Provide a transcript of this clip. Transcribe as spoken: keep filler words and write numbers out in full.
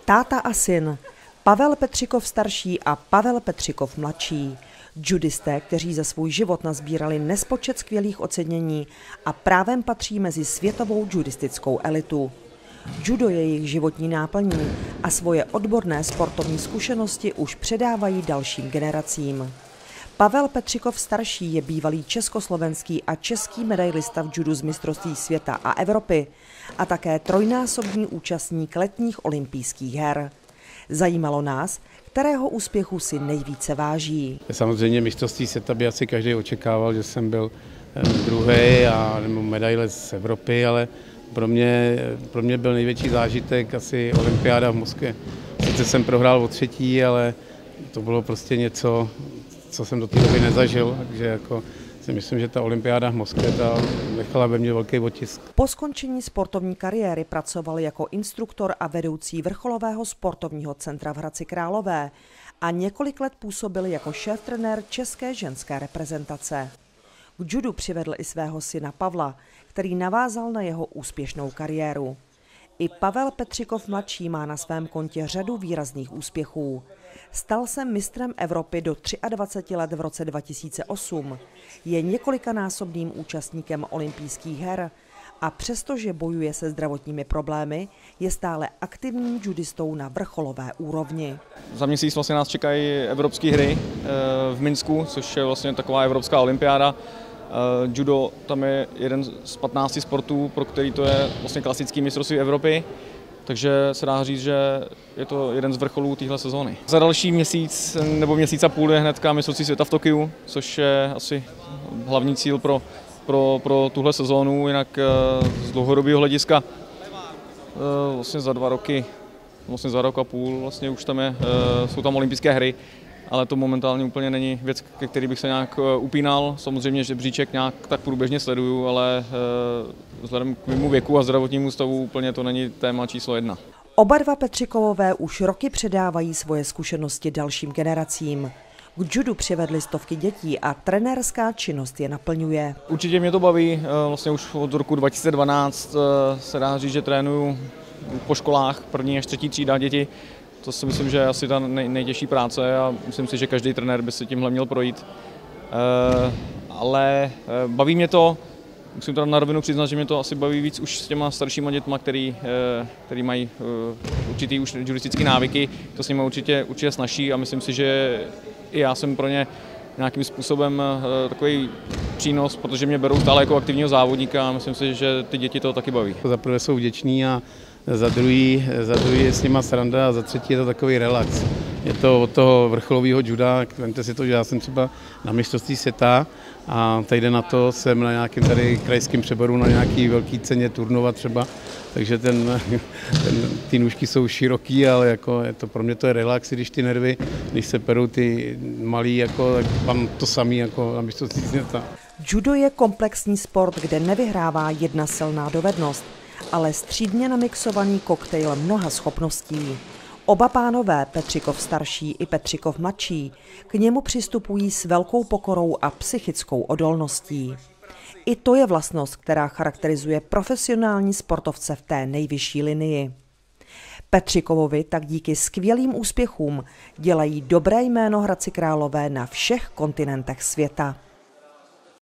Táta a syn, Pavel Petřikov starší a Pavel Petřikov mladší. Judisté, kteří za svůj život nazbírali nespočet skvělých ocenění a právem patří mezi světovou judistickou elitu. Judo je jejich životní náplní a svoje odborné sportovní zkušenosti už předávají dalším generacím. Pavel Petřikov starší je bývalý československý a český medailista v judu z mistrovství světa a Evropy a také trojnásobný účastník letních olympijských her. Zajímalo nás, kterého úspěchu si nejvíce váží. Samozřejmě mistrovství světa by asi každý očekával, že jsem byl druhý a nebo medaile z Evropy, ale pro mě, pro mě byl největší zážitek asi olympiáda v Moskvě. Sice jsem prohrál o třetí, ale to bylo prostě něco, co jsem do té doby nezažil, takže jako si myslím, že ta olympiáda v Moskvě ta nechala ve mně velký otisk. Po skončení sportovní kariéry pracoval jako instruktor a vedoucí vrcholového sportovního centra v Hradci Králové a několik let působil jako šéftrenér české ženské reprezentace. K judu přivedl i svého syna Pavla, který navázal na jeho úspěšnou kariéru. I Pavel Petřikov mladší má na svém kontě řadu výrazných úspěchů. Stal se mistrem Evropy do dvaceti tří let v roce dva tisíce osm. Je několikanásobným účastníkem olympijských her a přestože bojuje se zdravotními problémy, je stále aktivním judistou na vrcholové úrovni. Za měsíc vlastně nás čekají evropské hry v Minsku, což je vlastně taková evropská olympiáda. Judo tam je jeden z patnácti sportů, pro který to je vlastně klasický mistrovství Evropy. Takže se dá říct, že je to jeden z vrcholů téhle sezóny. Za další měsíc nebo měsíc a půl je hnedka mistrovství světa v Tokiu, což je asi hlavní cíl pro, pro, pro tuhle sezónu. Jinak z dlouhodobého hlediska vlastně za dva roky, vlastně za rok a půl vlastně už tam je, jsou tam olympijské hry, ale to momentálně úplně není věc, ke který bych se nějak upínal. Samozřejmě žebříček nějak tak průběžně sleduju, ale vzhledem k mému věku a zdravotnímu stavu úplně to není téma číslo jedna. Oba dva Petřikovové už roky předávají svoje zkušenosti dalším generacím. K judu přivedli stovky dětí a trenérská činnost je naplňuje. Určitě mě to baví, vlastně už od roku dva tisíce dvanáct se dá říct, že trénuju po školách první až třetí třída děti. To si myslím, že je asi ta nej, nejtěžší práce a myslím si, že každý trenér by si tímhle měl projít. E, ale e, baví mě to, musím teda na rovinu přiznat, že mě to asi baví víc už s těma staršíma dětma, který, e, který mají e, určitý už judistické návyky. To s nimi určitě, určitě snaží a myslím si, že i já jsem pro ně nějakým způsobem e, takový přínos, protože mě berou stále jako aktivního závodníka a myslím si, že ty děti to taky baví. Za prvé jsou vděční a za druhý, za druhý je s nima sranda a za třetí je to takový relax. Je to od toho vrcholového juda, vemte si to, že já jsem třeba na mistrovství světa a týden na to jsem na nějakém tady krajském přeboru na nějaký velký ceně turnova třeba, takže ten, ten, ty nůžky jsou široký, ale jako je to, pro mě to je relax, když ty nervy, když se perou ty malí, jako, tak mám to samý jako na mistrovství světa. Judo je komplexní sport, kde nevyhrává jedna silná dovednost, ale střídně namixovaný koktejl mnoha schopností. Oba pánové, Petřikov starší i Petřikov mladší, k němu přistupují s velkou pokorou a psychickou odolností. I to je vlastnost, která charakterizuje profesionální sportovce v té nejvyšší linii. Petřikovovi tak díky skvělým úspěchům dělají dobré jméno Hradci Králové na všech kontinentech světa.